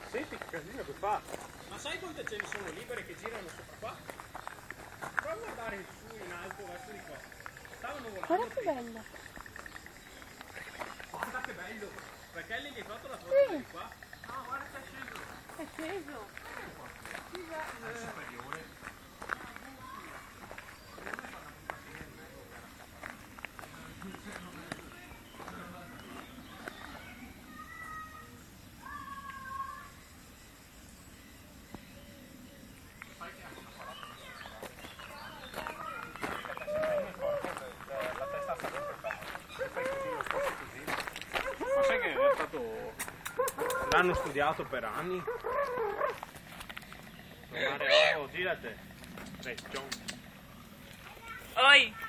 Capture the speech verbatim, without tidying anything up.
Senti che casino che fa. Ma sai quante ce ne sono libere che girano sopra qua? Prova a guardare su in alto verso di qua. Stavano volando. Guarda che bello. Guarda che bello. Perché lì gli hai fatto la foto Sì. di qua? Ah, guarda che è sceso. È sceso. È superiore. L'hanno studiato per anni. Mare, oh, girate. Dai, John. Oi.